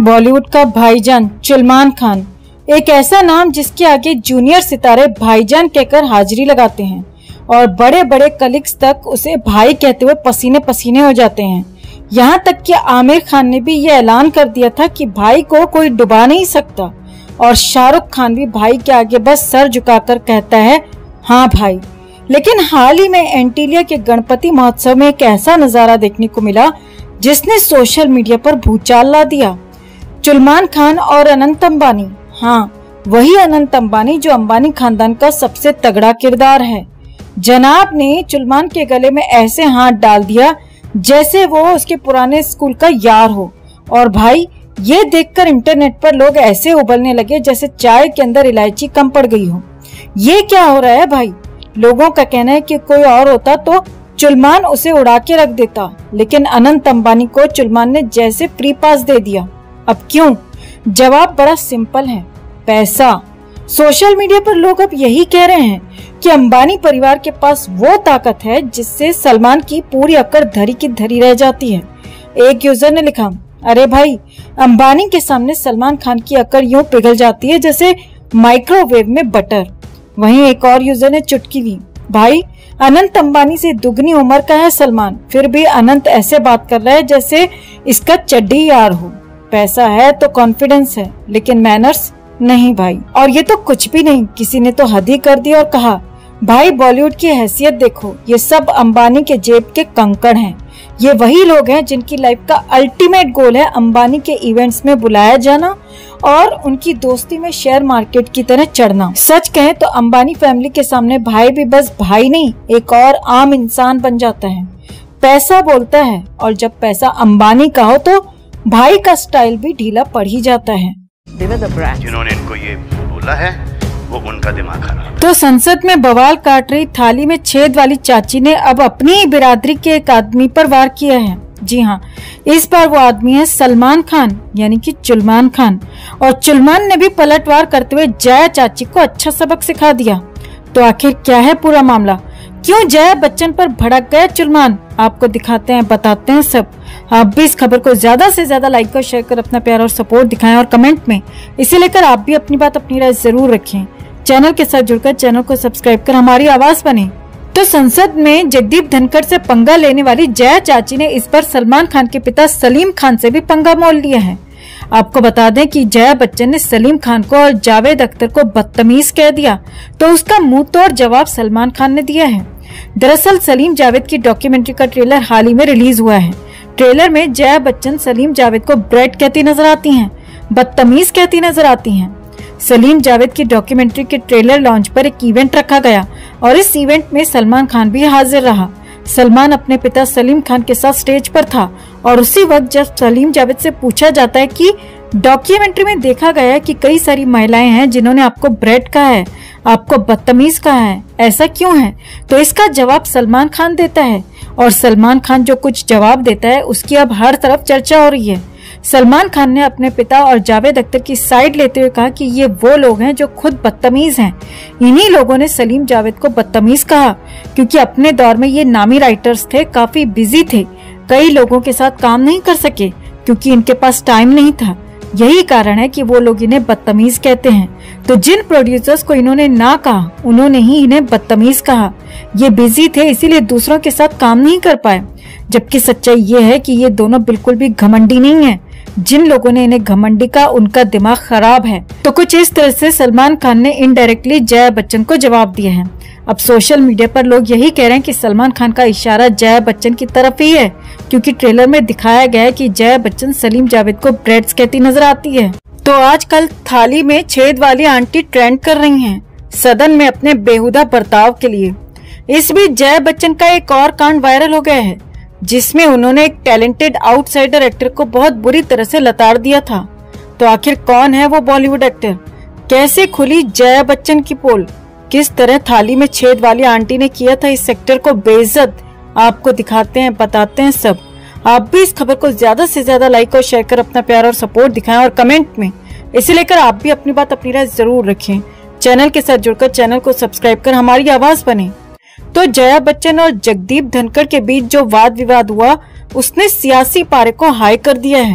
बॉलीवुड का भाईजान सलमान खान, एक ऐसा नाम जिसके आगे जूनियर सितारे भाईजान कहकर हाजिरी लगाते हैं और बड़े बड़े कलीग्स तक उसे भाई कहते हुए पसीने पसीने हो जाते हैं। यहाँ तक कि आमिर खान ने भी ये ऐलान कर दिया था कि भाई को कोई डुबा नहीं सकता, और शाहरुख खान भी भाई के आगे बस सर झुकाकर कहता है हाँ भाई। लेकिन हाल ही में एंटीलिया के गणपति महोत्सव में एक ऐसा नजारा देखने को मिला जिसने सोशल मीडिया पर भूचाल ला दिया। सलमान खान और अनंत अंबानी, हाँ वही अनंत अंबानी जो अंबानी खानदान का सबसे तगड़ा किरदार है, जनाब ने सलमान के गले में ऐसे हाथ डाल दिया जैसे वो उसके पुराने स्कूल का यार हो। और भाई ये देखकर इंटरनेट पर लोग ऐसे उबलने लगे जैसे चाय के अंदर इलायची कम पड़ गई हो। ये क्या हो रहा है भाई? लोगों का कहना है कि कोई और होता तो सलमान उसे उड़ा के रख देता, लेकिन अनंत अंबानी को सलमान ने जैसे फ्री पास दे दिया। अब क्यों? जवाब बड़ा सिंपल है, पैसा। सोशल मीडिया पर लोग अब यही कह रहे हैं कि अंबानी परिवार के पास वो ताकत है जिससे सलमान की पूरी अकड़ धरी की धरी रह जाती है। एक यूजर ने लिखा, अरे भाई अंबानी के सामने सलमान खान की अकड़ यूं पिघल जाती है जैसे माइक्रोवेव में बटर। वहीं एक और यूजर ने चुटकी ली, भाई अनंत अंबानी से दुगनी उम्र का है सलमान, फिर भी अनंत ऐसे बात कर रहा है जैसे इसका चड्डी यार हो। पैसा है तो कॉन्फिडेंस है, लेकिन मैनर्स नहीं भाई। और ये तो कुछ भी नहीं, किसी ने तो हद ही कर दी और कहा भाई बॉलीवुड की हैसियत देखो, ये सब अंबानी के जेब के कंकड़ हैं। ये वही लोग हैं जिनकी लाइफ का अल्टीमेट गोल है अंबानी के इवेंट्स में बुलाया जाना और उनकी दोस्ती में शेयर मार्केट की तरह चढ़ना। सच कहें तो अंबानी फैमिली के सामने भाई भी बस भाई नहीं, एक और आम इंसान बन जाता है। पैसा बोलता है, और जब पैसा अंबानी का हो तो भाई का स्टाइल भी ढीला पड़ ही जाता है। जिन्होंने इनको ये बोला है वो उनका दिमाग खराब। तो संसद में बवाल काट रही थाली में छेद वाली चाची ने अब अपनी बिरादरी के एक आदमी पर वार किया है। जी हाँ, इस बार वो आदमी है सलमान खान, यानी कि सलमान खान। और सलमान ने भी पलटवार करते हुए जया चाची को अच्छा सबक सिखा दिया। तो आखिर क्या है पूरा मामला? क्यों जया बच्चन पर भड़क गया सलमान? आपको दिखाते हैं, बताते हैं सब। आप भी इस खबर को ज्यादा से ज्यादा लाइक और शेयर कर अपना प्यार और सपोर्ट दिखाएं और कमेंट में इसे लेकर आप भी अपनी बात, अपनी राय जरूर रखें। चैनल के साथ जुड़कर चैनल को सब्सक्राइब कर हमारी आवाज बने। तो संसद में जगदीप धनखड़ से पंगा लेने वाली जया चाची ने इस बार सलमान खान के पिता सलीम खान से भी पंगा मोल लिया है। आपको बता दें कि जया बच्चन ने सलीम खान को और जावेद अख्तर को बदतमीज कह दिया, तो उसका मुंह तोड़ जवाब सलमान खान ने दिया है। दरअसल सलीम जावेद की डॉक्यूमेंट्री का ट्रेलर हाल ही में रिलीज हुआ है। ट्रेलर में जया बच्चन सलीम जावेद को ब्रेड कहती नजर आती हैं, बदतमीज कहती नजर आती हैं। सलीम जावेद की डॉक्यूमेंट्री के ट्रेलर लॉन्च पर एक इवेंट रखा गया और इस इवेंट में सलमान खान भी हाजिर रहा। सलमान अपने पिता सलीम खान के साथ स्टेज पर था और उसी वक्त जब सलीम जावेद से पूछा जाता है कि डॉक्यूमेंट्री में देखा गया है कि कई सारी महिलाएं हैं जिन्होंने आपको ब्रेड कहा है, आपको बदतमीज कहा है, ऐसा क्यों है? तो इसका जवाब सलमान खान देता है, और सलमान खान जो कुछ जवाब देता है उसकी अब हर तरफ चर्चा हो रही है। सलमान खान ने अपने पिता और जावेद अख्तर की साइड लेते हुए कहा कि ये वो लोग हैं जो खुद बदतमीज हैं। इन्हीं लोगों ने सलीम जावेद को बदतमीज कहा क्योंकि अपने दौर में ये नामी राइटर्स थे, काफी बिजी थे, कई लोगों के साथ काम नहीं कर सके क्योंकि इनके पास टाइम नहीं था। यही कारण है कि वो लोग इन्हें बदतमीज कहते हैं। तो जिन प्रोड्यूसर्स को इन्होंने ना कहा उन्होंने ही इन्हें बदतमीज कहा। ये बिजी थे इसीलिए दूसरों के साथ काम नहीं कर पाए, जबकि सच्चाई ये है कि ये दोनों बिल्कुल भी घमंडी नहीं है। जिन लोगों ने इन्हें घमंडी कहा उनका दिमाग खराब है। तो कुछ इस तरह से सलमान खान ने इनडायरेक्टली जया बच्चन को जवाब दिया है। अब सोशल मीडिया पर लोग यही कह रहे हैं कि सलमान खान का इशारा जया बच्चन की तरफ ही है, क्योंकि ट्रेलर में दिखाया गया है कि जया बच्चन सलीम जावेद को ब्रेड्स कहती नजर आती है। तो आजकल थाली में छेद वाली आंटी ट्रेंड कर रही हैं सदन में अपने बेहुदा बर्ताव के लिए। इस बीच जया बच्चन का एक और कांड वायरल हो गया है जिसमें उन्होंने एक टैलेंटेड आउटसाइडर एक्टर को बहुत बुरी तरह से लताड़ दिया था। तो आखिर कौन है वो बॉलीवुड एक्टर? कैसे खुली जया बच्चन की पोल? किस तरह थाली में छेद वाली आंटी ने किया था इस सेक्टर को बेइज्जत? आपको दिखाते हैं, बताते हैं सब। आप भी इस खबर को ज्यादा से ज्यादा लाइक और शेयर कर अपना प्यार और सपोर्ट दिखाएं और कमेंट में इसे लेकर आप भी अपनी बात, अपनी राय जरूर रखें। चैनल के साथ जुड़कर चैनल को सब्सक्राइब कर हमारी आवाज बने। तो जया बच्चन और जगदीप धनखड़ के बीच जो वाद विवाद हुआ उसने सियासी पारे को हाई कर दिया है।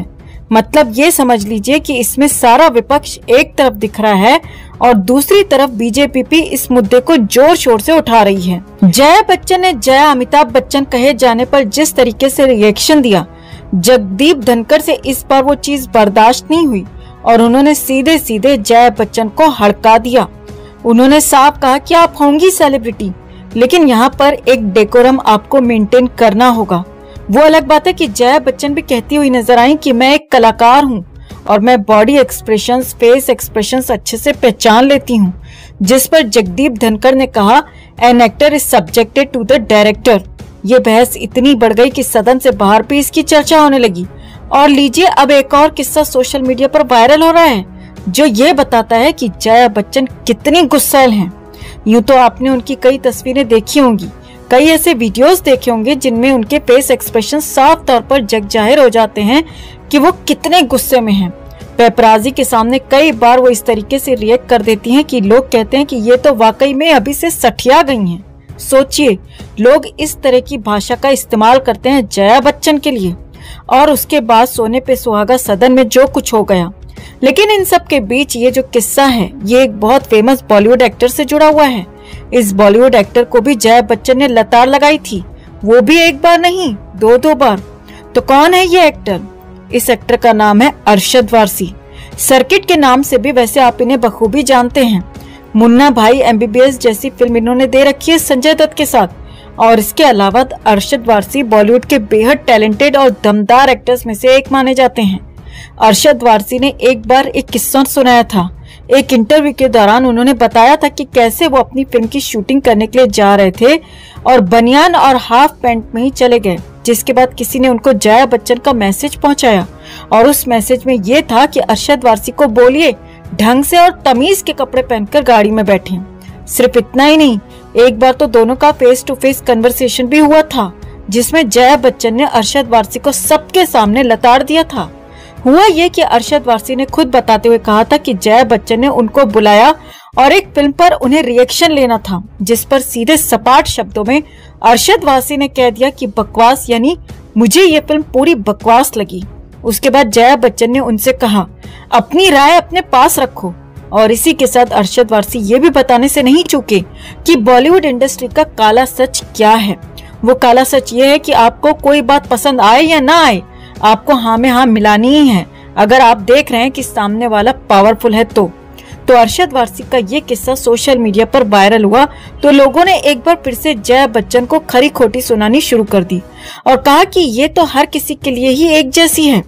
मतलब ये समझ लीजिए कि इसमें सारा विपक्ष एक तरफ दिख रहा है और दूसरी तरफ बीजेपी भी इस मुद्दे को जोर शोर से उठा रही है। जया बच्चन ने जया अमिताभ बच्चन कहे जाने पर जिस तरीके से रिएक्शन दिया, जगदीप धनखड़ से इस बार वो चीज बर्दाश्त नहीं हुई और उन्होंने सीधे सीधे जया बच्चन को हड़का दिया। उन्होंने साफ कहा कि आप होंगी सेलिब्रिटी, लेकिन यहाँ पर एक डेकोरम आपको मेंटेन करना होगा। वो अलग बात है कि जया बच्चन भी कहती हुई नजर आई कि मैं एक कलाकार हूँ और मैं बॉडी एक्सप्रेशंस, फेस एक्सप्रेशंस अच्छे से पहचान लेती हूँ, जिस पर जगदीप धनखड़ ने कहा an actor is subjected to the director. ये बहस इतनी बढ़ गई कि सदन से बाहर भी इसकी चर्चा होने लगी। और लीजिए अब एक और किस्सा सोशल मीडिया पर वायरल हो रहा है जो ये बताता है कि जया बच्चन कितनी गुस्सैल हैं। यूं तो आपने उनकी कई तस्वीरें देखी होंगी, कई ऐसे वीडियोस देखे होंगे जिनमें उनके फेस एक्सप्रेशन साफ तौर पर जग जाहिर हो जाते हैं कि वो कितने गुस्से में हैं। पेपराजी के सामने कई बार वो इस तरीके से रिएक्ट कर देती हैं कि लोग कहते हैं कि ये तो वाकई में अभी से सठिया गई हैं। सोचिए, लोग इस तरह की भाषा का इस्तेमाल करते हैं जया बच्चन के लिए, और उसके बाद सोने पे सुहागा सदन में जो कुछ हो गया। लेकिन इन सब के बीच ये जो किस्सा है ये एक बहुत फेमस बॉलीवुड एक्टर से जुड़ा हुआ है। इस बॉलीवुड एक्टर को भी जया बच्चन ने लताड़ लगाई थी, वो भी एक बार नहीं दो बार। तो कौन है ये एक्टर? इस एक्टर का नाम है अरशद वारसी। सर्किट के नाम से भी वैसे आप इन्हें बखूबी जानते हैं। मुन्ना भाई MBBS जैसी फिल्म इन्होंने दे रखी है संजय दत्त के साथ। और इसके अलावा अरशद वारसी बॉलीवुड के बेहद टैलेंटेड और दमदार एक्टर्स में से एक माने जाते हैं। अरशद वारसी ने एक बार एक किस्सा सुनाया था। एक इंटरव्यू के दौरान उन्होंने बताया था कि कैसे वो अपनी फिल्म की शूटिंग करने के लिए जा रहे थे और बनियान और हाफ पैंट में ही चले गए, जिसके बाद किसी ने उनको जया बच्चन का मैसेज पहुंचाया और उस मैसेज में ये था कि अरशद वारसी को बोलिए ढंग से और तमीज के कपड़े पहनकर गाड़ी में बैठे। सिर्फ इतना ही नहीं, एक बार तो दोनों का फेस टू फेस कन्वर्सेशन भी हुआ था जिसमें जया बच्चन ने अरशद वारसी को सबके सामने लताड़ दिया था। हुआ ये कि अरशद वारसी ने खुद बताते हुए कहा था कि जया बच्चन ने उनको बुलाया और एक फिल्म पर उन्हें रिएक्शन लेना था, जिस पर सीधे सपाट शब्दों में अरशद वारसी ने कह दिया कि बकवास, यानी मुझे ये फिल्म पूरी बकवास लगी। उसके बाद जया बच्चन ने उनसे कहा अपनी राय अपने पास रखो। और इसी के साथ अरशद वारसी ये भी बताने से नहीं चूके कि बॉलीवुड इंडस्ट्री का काला सच क्या है। वो काला सच ये है कि आपको कोई बात पसंद आए या ना आए, आपको हाँ में हाँ मिलानी ही है, अगर आप देख रहे हैं कि सामने वाला पावरफुल है तो अरशद वारसी का ये किस्सा सोशल मीडिया पर वायरल हुआ तो लोगों ने एक बार फिर से जया बच्चन को खरी खोटी सुनानी शुरू कर दी और कहा कि ये तो हर किसी के लिए ही एक जैसी है।